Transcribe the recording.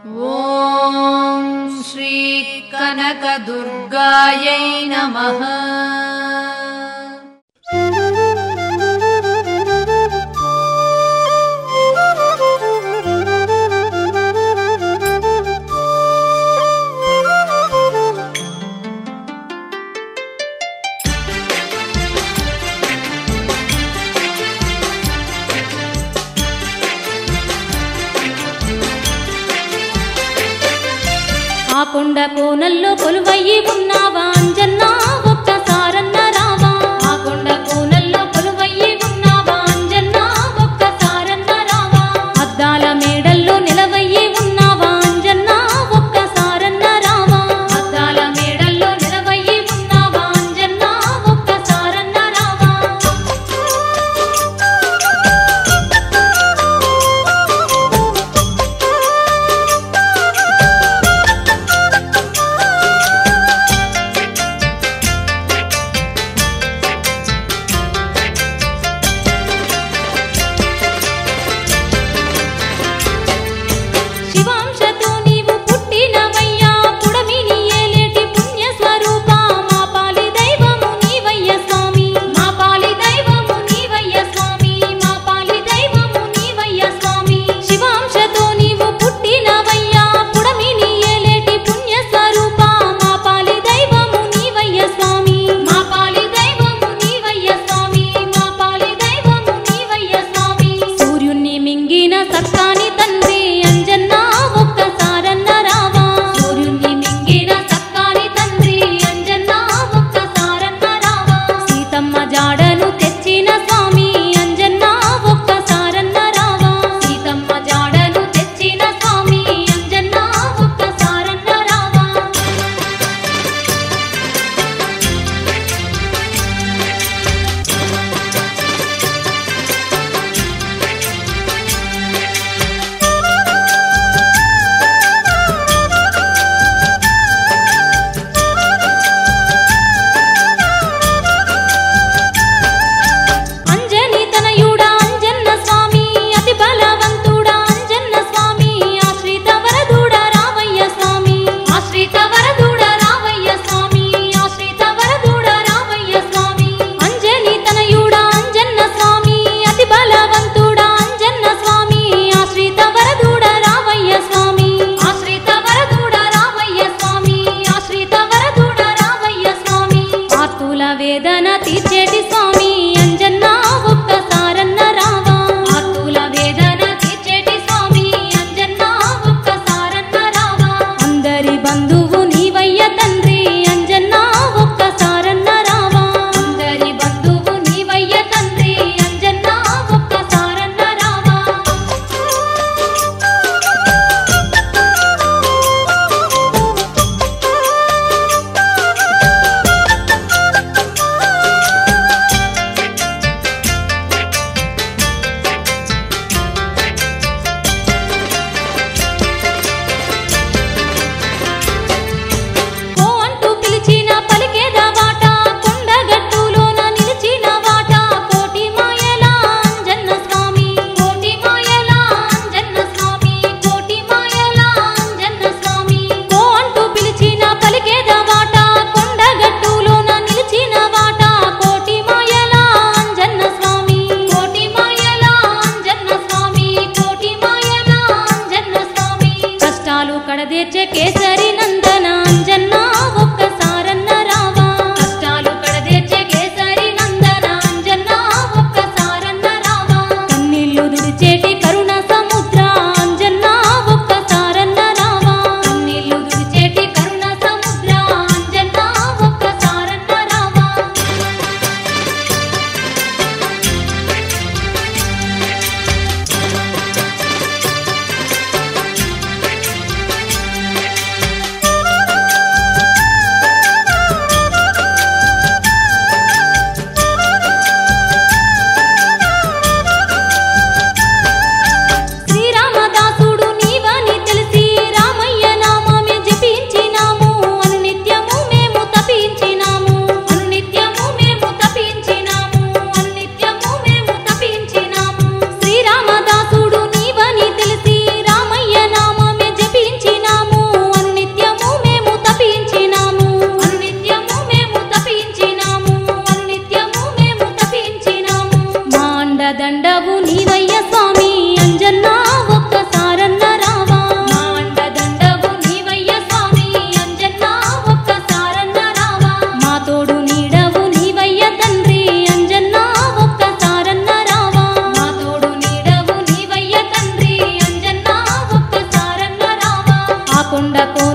ఓం శ్రీ కనకదుర్గాయై నమః. ఆ కొండ కోనల్లో కొలువయ్యి ఉన్నావా అంజన్నా, ఒక్కసారన్న రావా. ఆ కొండ కోనల్లో కొలువయ్యి ఉన్నావా అంజన్నా, ఒక్కసారన్న రావా. అద్దాల మేడల్లో నిలవయ్యి ఉన్నావా అంజన్నా, ఒక్కసారన్న రావా. అద్దాల మేడల్లో నిలవయ్యి ఉన్నావా అంజన్నా, ఒక్కసారన్న రావా. శివాంశతో నీవు పుట్టినవయ్యా, పుడమిని ఏలేటి పుణ్యస్వరూప. మా పాలి దైవము నీవయ్య స్వామి, మా పాలి దైవము నీవయ్య స్వామి, మా పాలి దైవము నీవయ్య స్వామి. శివాంశతో నీవు పుట్టినవయ్యా, పుడమిని ఏలేటి పుణ్యస్వరూప. మా పాలి దైవము నీవయ్య స్వామి, మా పాలి దైవము నీవయ్య స్వామి, మా పాలి దైవము నీవయ్య స్వామి. సూర్యుణ్ణి మింగిన సక్కాని తండ్రి అంజన్నా, ఒక్కసారన్న రావా. సూర్యుణ్ణి మింగిన సక్కాని తండ్రి అంజన్నా, ఒక్కసారన్న రావా. సీతమ్మ జాడను తెచ్చిన స్వామి అంజన్నా, ఒక్కసారన్న రావా. సీతమ్మ జాడను తెచ్చిన స్వామి అంజన్నా, ఒక్కసారన్న రావా. అంజని తనయుడా అంజన్న స్వామి, అతి బలవంతుడా అంజన్న స్వామి. ఆశ్రిత వరదుడా రావయ్య స్వామి, ఆశ్రిత వరదుడా రావయ్య స్వామి, ఆశ్రిత వరదుడా రావయ్య స్వామి. అంజని తనయుడా అంజన్న స్వామి, అతి బలవంతుడా అంజన్న స్వామి. ఆశ్రిత వరదుడా రావయ్య స్వామి, ఆశ్రిత వరదుడా రావయ్య స్వామి, ఆశ్రిత వరదుడా రావయ్య స్వామి. ఆర్తుల వేదన తీర్చేటి స్వామి అంజన్నా, ఒక్కసారన్న రావా. ఆర్తుల వేదన తీర్చేటి స్వామి అంజన్నా, ఒక్కసారన్న రావా. అందరి బంధువు నీవయ్య తండ్రి అంజన్నా, ఒక్కసారన్న రావా. అందరి బంధువు నీవయ్య తండ్రి అంజన్నా, ఒక్కసారన్న రావా. ఓ అంటూ పిలిచిన పలికేద వాట, కొండగట్టులోన నిలిచిన వాట. కోటి మాయల అంజన్న స్వామి, కోటి మాయల అంజన్న స్వామి, కోటి మాయల అంజన్న స్వామి. ఓ అంటూ పిలిచిన పలికేద వాట, కొండగట్టులోన నిలిచిన వాట. కోటి మాయల అంజన్న స్వామి, కోటి మాయల అంజన్న స్వామి, కోటి మాయల అంజన్న స్వామి. కష్టాలు కడదేర్చే కేసరి నందన అంజన్నా, ఒక్కసారన్న రావా. కష్టాలు కడదేర్చే కేసరి నందన అంజన్నా, ఒక్కసారన్న రావా. కన్నీళ్లు దుడిచేటి కరుణ సముద్ర అంజన్నా, ఒక్కసారన్న రావా. కన్నీళ్లు దుడిచేటి కరుణ సముద్ర అంజన్నా, ఒక్కసారన్న రావా. కొండ